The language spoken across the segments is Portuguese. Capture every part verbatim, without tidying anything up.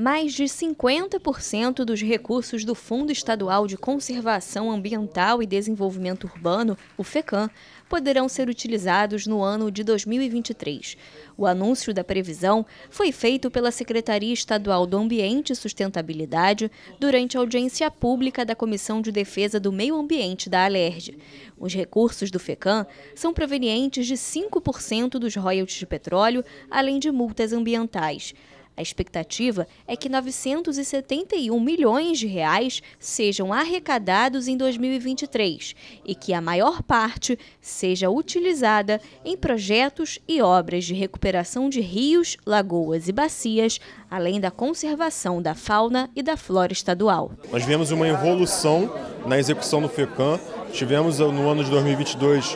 Mais de cinquenta por cento dos recursos do Fundo Estadual de Conservação Ambiental e Desenvolvimento Urbano, o FECAM, poderão ser utilizados no ano de dois mil e vinte e três. O anúncio da previsão foi feito pela Secretaria Estadual do Ambiente e Sustentabilidade durante a audiência pública da Comissão de Defesa do Meio Ambiente da Alerj. Os recursos do FECAM são provenientes de cinco por cento dos royalties de petróleo, além de multas ambientais. A expectativa é que novecentos e setenta e um milhões de reais sejam arrecadados em dois mil e vinte e três e que a maior parte seja utilizada em projetos e obras de recuperação de rios, lagoas e bacias, além da conservação da fauna e da flora estadual. Nós vemos uma evolução na execução do FECAM. Tivemos no ano de dois mil e vinte e dois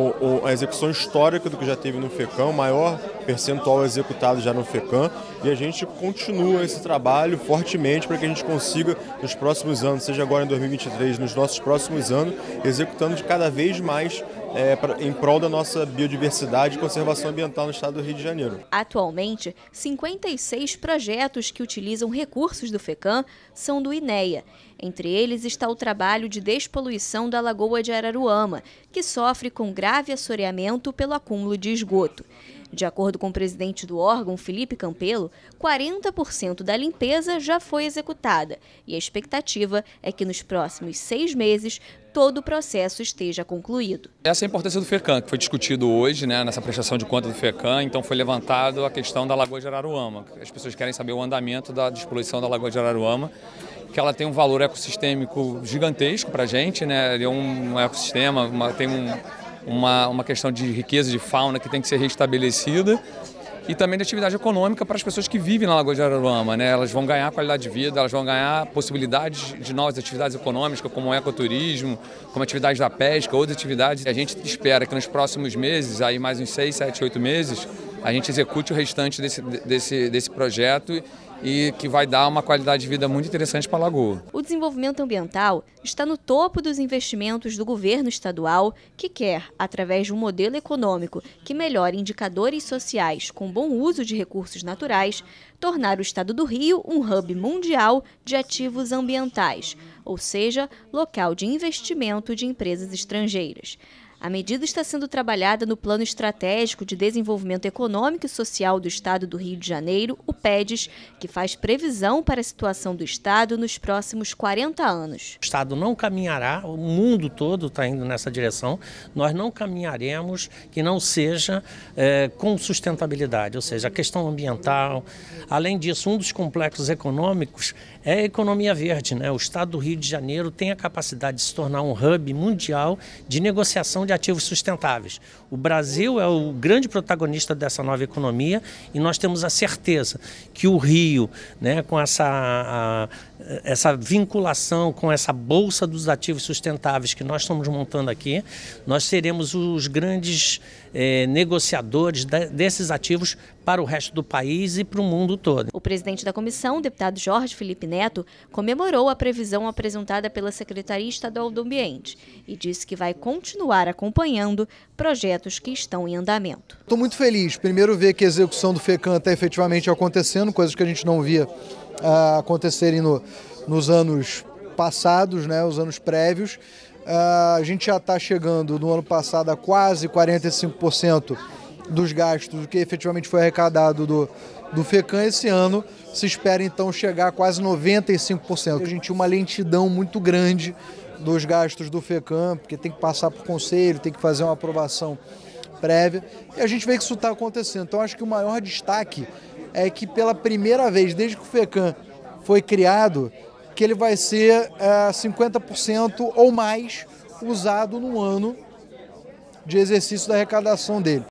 a execução histórica do que já teve no FECAM, o maior percentual executado já no FECAM, e a gente continua esse trabalho fortemente para que a gente consiga, nos próximos anos, seja agora em dois mil e vinte e três, nos nossos próximos anos, executando de cada vez mais é, pra, em prol da nossa biodiversidade e conservação ambiental no estado do Rio de Janeiro. Atualmente, cinquenta e seis projetos que utilizam recursos do FECAM são do INEA. Entre eles está o trabalho de despoluição da Lagoa de Araruama, que sofre com grave assoreamento pelo acúmulo de esgoto. De acordo com o presidente do órgão, Felipe Campelo, quarenta por cento da limpeza já foi executada e a expectativa é que nos próximos seis meses todo o processo esteja concluído. Essa é a importância do FECAM, que foi discutido hoje, né, nessa prestação de conta do FECAM, então foi levantado a questão da Lagoa de Araruama. As pessoas querem saber o andamento da despoluição da Lagoa de Araruama, que ela tem um valor ecossistêmico gigantesco para a gente, né? Ele é um ecossistema, uma, tem um, uma, uma questão de riqueza de fauna que tem que ser restabelecida e também de atividade econômica para as pessoas que vivem na Lagoa de Araruama, né? Elas vão ganhar qualidade de vida, elas vão ganhar possibilidades de novas atividades econômicas, como o ecoturismo, como atividades da pesca, outras atividades. A gente espera que nos próximos meses, aí mais uns seis, sete, oito meses, a gente execute o restante desse, desse, desse projeto e que vai dar uma qualidade de vida muito interessante para a Lagoa. O desenvolvimento ambiental está no topo dos investimentos do governo estadual, que quer, através de um modelo econômico que melhore indicadores sociais com bom uso de recursos naturais, tornar o estado do Rio um hub mundial de ativos ambientais, ou seja, local de investimento de empresas estrangeiras. A medida está sendo trabalhada no Plano Estratégico de Desenvolvimento Econômico e Social do Estado do Rio de Janeiro, o PEDES, que faz previsão para a situação do Estado nos próximos quarenta anos. O Estado não caminhará, o mundo todo está indo nessa direção, nós não caminharemos que não seja é, com sustentabilidade, ou seja, a questão ambiental. Além disso, um dos complexos econômicos é a economia verde, né? O Estado do Rio de Janeiro tem a capacidade de se tornar um hub mundial de negociação de de ativos sustentáveis. O Brasil é o grande protagonista dessa nova economia e nós temos a certeza que o Rio, né, com essa, a, essa vinculação com essa bolsa dos ativos sustentáveis que nós estamos montando aqui, nós seremos os grandes eh, negociadores de, desses ativos para o resto do país e para o mundo todo. O presidente da comissão, o deputado Jorge Felipe Neto, comemorou a previsão apresentada pela Secretaria Estadual do Ambiente e disse que vai continuar acompanhando projetos que estão em andamento. Estou muito feliz, primeiro ver que a execução do FECAM está efetivamente acontecendo, coisas que a gente não via uh, acontecerem no, nos anos passados, né, os anos prévios. Uh, a gente já está chegando no ano passado a quase quarenta e cinco por cento dos gastos do que efetivamente foi arrecadado do, do FECAM. Esse ano se espera então chegar a quase noventa e cinco por cento. A gente tinha uma lentidão muito grande dos gastos do FECAM, porque tem que passar por conselho, tem que fazer uma aprovação prévia, e a gente vê que isso está acontecendo. Então acho que o maior destaque é que pela primeira vez, desde que o FECAM foi criado, que ele vai ser é, cinquenta por cento ou mais usado no ano de exercício da arrecadação dele.